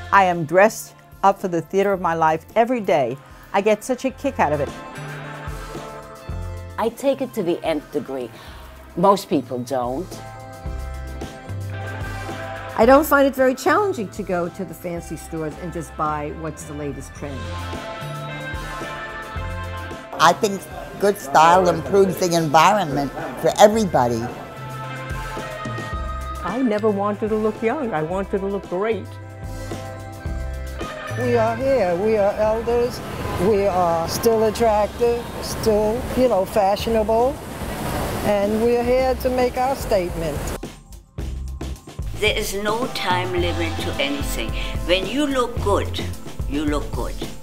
I am dressed up for the theater of my life every day. I get such a kick out of it. I take it to the nth degree. Most people don't. I don't find it very challenging to go to the fancy stores and just buy what's the latest trend. I think good style improves the environment for everybody. I never wanted to look young. I wanted to look great. We are here. We are elders. We are still attractive, still, fashionable. And we're here to make our statement. There is no time limit to anything. When you look good, you look good.